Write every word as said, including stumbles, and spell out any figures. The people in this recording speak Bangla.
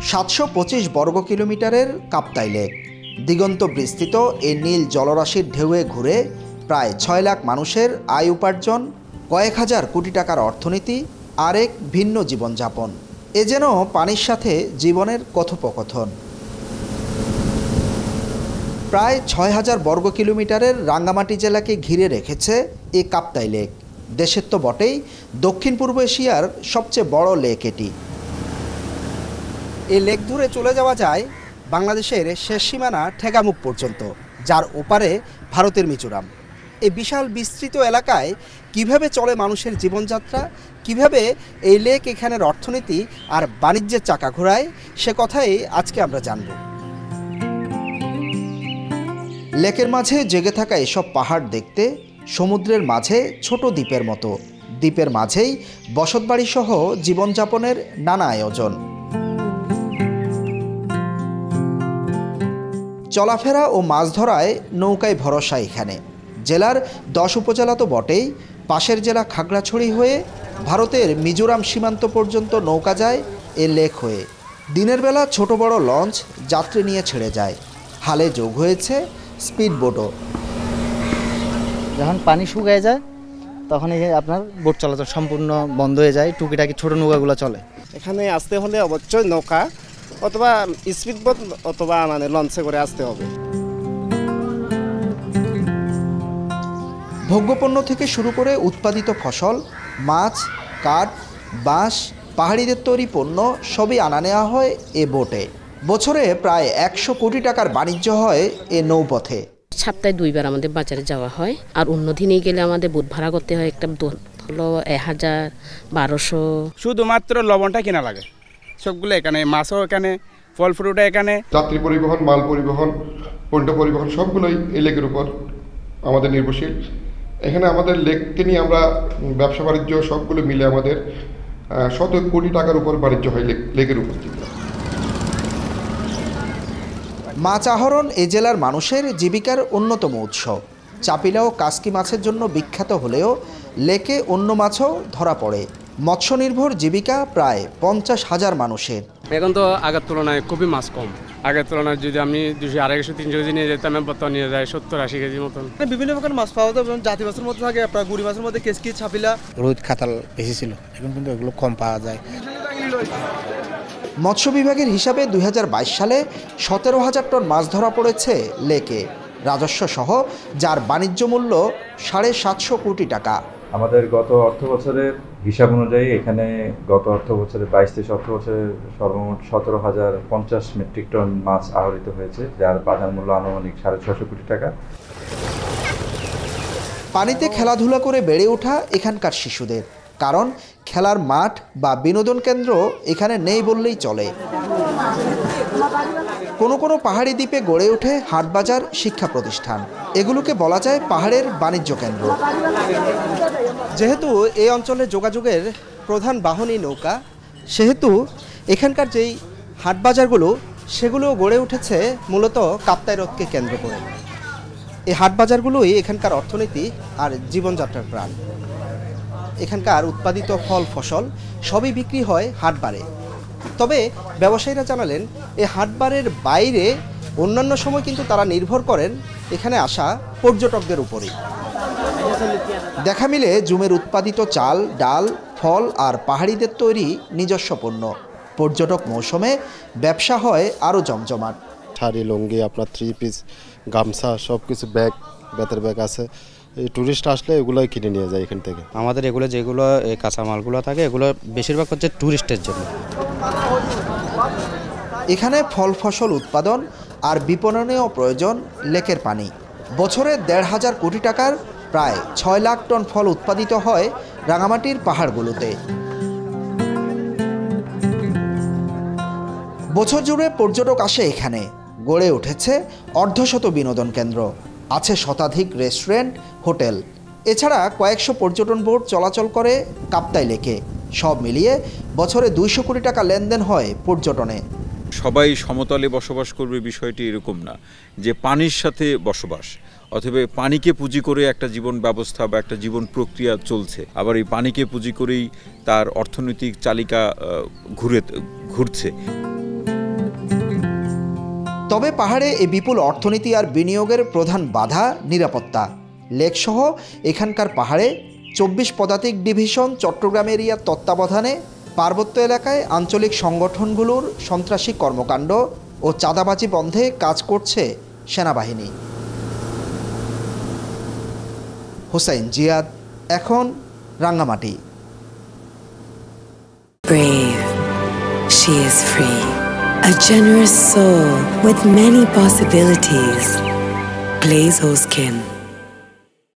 সাতশো পঁচিশ বর্গ কিলোমিটারের কাপ্তাই লেক। দিগন্ত বিস্তৃত এই নীল জলরাশির ঢেউয়ে ঘুরে প্রায় ছয় লাখ মানুষের আয় উপার্জন, কয়েক হাজার কোটি টাকার অর্থনীতি আর এক ভিন্ন জীবনযাপন। এ যেন পানির সাথে জীবনের কথোপকথন। প্রায় ছয় হাজার বর্গ কিলোমিটারের রাঙ্গামাটি জেলাকে ঘিরে রেখেছে এই কাপ্তাই লেক। দেশের তো বটেই, দক্ষিণ পূর্ব এশিয়ার সবচেয়ে বড় লেক এটি। এই লেক ধরে চলে যাওয়া যায় বাংলাদেশের শেষ সীমানা ঠেকামুখ পর্যন্ত, যার ওপারে ভারতের মিজোরাম। এই বিশাল বিস্তৃত এলাকায় কিভাবে চলে মানুষের জীবনযাত্রা, কিভাবে এই লেক এখানের অর্থনীতি আর বাণিজ্যের চাকা ঘোরায়, সে কথাই আজকে আমরা জানব। লেকের মাঝে জেগে থাকা এসব পাহাড় দেখতে সমুদ্রের মাঝে ছোট দ্বীপের মতো। দ্বীপের মাঝেই বসতবাড়ি সহ জীবনযাপনের নানা আয়োজন। চলাফেরা ও মাছ ধরায় নৌকায় ভরসা এখানে। জেলার দশ উপজেলা তো বটেই, পাশের জেলা খাগড়াছড়ি হয়ে ভারতের মিজোরাম সীমান্ত পর্যন্ত নৌকা যায় এ লেক হয়ে। দিনের বেলা ছোট বড় লঞ্চ যাত্রী নিয়ে ছেড়ে যায়। হালে যোগ হয়েছে স্পিড বোটও। যখন পানি শুকিয়ে যায় তখন এই আপনার বোট চলাচল সম্পূর্ণ বন্ধ হয়ে যায়, টুকিটাকি ছোট নৌকাগুলো চলে। এখানে আসতে হলে অবশ্যই নৌকা অথবা স্পিড বোট অথবা মানে লঞ্চে করে আসতে হবে। ভোগ্যপণ্য থেকে শুরু করে উৎপাদিত ফসল, মাছ, কাঠ, বাঁশ, পাহাড়িদের তৈরি পণ্য সবই আনা নেওয়া হয় এ বোটে। বছরে প্রায় একশো কোটি টাকার বাণিজ্য হয় এ নৌপথে। সপ্তাহে দুইবার আমাদের বাজারে যাওয়া হয়, আর অন্য দিনে গেলে আমাদের বোট ভাড়া করতে হয় একটা হলো এক হাজার বারোশো। শুধুমাত্র লবণটা কেনা লাগে, সবগুলো এখানে, মাছও এখানে, ফল ফ্রুটও এখানে। যাত্রী পরিবহন, মাল পরিবহন, পণ্য পরিবহন সবগুলোই এই লেকের উপর আমাদের নির্ভরশীল। এখানে আমাদের লেককে নিয়ে আমরা ব্যবসা বাণিজ্য সবগুলো মিলে আমাদের শত কোটি টাকার উপর বাণিজ্য হয় লেকের উপর। মাছ আহরণ এ জেলার মানুষের জীবিকার অন্যতম উৎস। চাপিলা ও কাসকি মাছের জন্য বিখ্যাত হলেও লেকে অন্য মাছও ধরা পড়ে। মৎস্য নির্ভর জীবিকা প্রায় পঞ্চাশ হাজার মানুষের। এখন তো আগের তুলনায় খুবই মাছ কম। আগের তুলনায় যদি আমি দুশো আড়াইশো তিনশো কেজি নিয়ে যেতাম, বর্তমানে নিয়ে যায় সত্তর আশি কেজির মতন। বিভিন্ন প্রকার মাছ পাওয়া যায়, জাতি মাছের মধ্যে থাকে আপনার গুড়ি মাছের মধ্যে কেসকি, ছাপিলা, রোদ, খাতাল বেশি ছিল, এখন কিন্তু এগুলো কম পাওয়া যায়। মৎস্য বিভাগের হিসাবে দুই হাজার বাইশ সালে সতেরো হাজার টন মাছ ধরা পড়েছে লেকে, রাজস্ব সহ, যার বাণিজ্য মূল্য সাড়ে সাতশো কোটি টাকা। আমাদের গত অর্থ বছরের হিসাব অনুযায়ী এখানে গত অর্থ বছরে বাইশ তেইশ অর্থ বছরের সর্বমোট সতেরো হাজার পঞ্চাশ মেট্রিক টন মাছ আহরিত হয়েছে, যার বাজার মূল্য আনুমানিক সাড়ে ছশো কোটি টাকা। পানিতে খেলাধুলা করে বেড়ে ওঠা এখানকার শিশুদের, কারণ খেলার মাঠ বা বিনোদন কেন্দ্র এখানে নেই বললেই চলে। কোনো কোনো পাহাড়ি দ্বীপে গড়ে ওঠে হাটবাজার, শিক্ষা প্রতিষ্ঠান। এগুলোকে বলা যায় পাহাড়ের বাণিজ্য কেন্দ্র। যেহেতু এই অঞ্চলে যোগাযোগের প্রধান বাহনই নৌকা, সেহেতু এখানকার যেই হাটবাজারগুলো সেগুলো গড়ে উঠেছে মূলত কাপ্তাই হ্রদকে কেন্দ্র করে। এই হাটবাজারগুলোই এখানকার অর্থনীতি আর জীবনযাত্রার প্রাণ। এখানকার উৎপাদিত ফল ফসল সবই বিক্রি হয় হাটবারে। তবে ব্যবসায়ীরা জানালেন, এই হাটবারের বাইরে অন্যান্য সময় কিন্তু তারা নির্ভর করেন এখানে আসা পর্যটকদের উপরেই। দেখা মিলে জুমের উৎপাদিত চাল, ডাল, ফল আর পাহাড়িদের তৈরি নিজস্ব পণ্য। পর্যটক মৌসুমে ব্যবসা হয় আরও জমজমাট। শাড়ি, লুঙ্গি, আপনার থ্রি পিস, গামছা, সব কিছু, ব্যাগ, বেতের ব্যাগ আছে। এই টুরিস্ট আসলে এগুলোই কিনে নিয়ে যায় এখান থেকে। আমাদের এগুলো যেগুলো কাঁচামালগুলো থাকে এগুলো বেশিরভাগ হচ্ছে টুরিস্টের জন্য। এখানে ফল ফসল উৎপাদন আর বিপণনেও প্রয়োজন লেকের পানি। বছরে দেড় হাজার কোটি টাকার প্রায় ছয় লাখ টন ফল উৎপাদিত হয় রাঙামাটির পাহাড়গুলোতে। বছর জুড়ে পর্যটক আসে এখানে। গড়ে উঠেছে অর্ধশত বিনোদন কেন্দ্র, আছে শতাধিক রেস্টুরেন্ট, হোটেল। এছাড়া কয়েকশো পর্যটন বোট চলাচল করে কাপ্তাই লেকে। সব মিলিয়ে বছরে দুইশো কোটি টাকা লেনদেন হয় পর্যটনে। সবাই সমতলে বসবাস করবে বিষয়টি এরকম না, যে পানির সাথে বসবাস অথবা পানিকে পুঁজি করে একটা জীবন ব্যবস্থা বা একটা জীবন প্রক্রিয়া চলছে, আবার এই পানিকে পুঁজি করেই তার অর্থনৈতিক চালিকা ঘুরে ঘুরছে। তবে পাহাড়ে এই বিপুল অর্থনীতি আর বিনিয়োগের প্রধান বাধা নিরাপত্তা। লেকসহ এখানকার পাহাড়ে চব্বিশ পদাতিক ডিভিশন চট্টগ্রাম এরিয়ার তত্ত্বাবধানে পার্বত্য এলাকায় আঞ্চলিক সংগঠনগুলোর সন্ত্রাসী কর্মকাণ্ড ও চাঁদাবাজি বন্ধে কাজ করছে সেনাবাহিনী। হুসাইন জিয়াদ, এখন, Rangamati. Brave, she is free, a generous soul with many possibilities. Glaze Skin.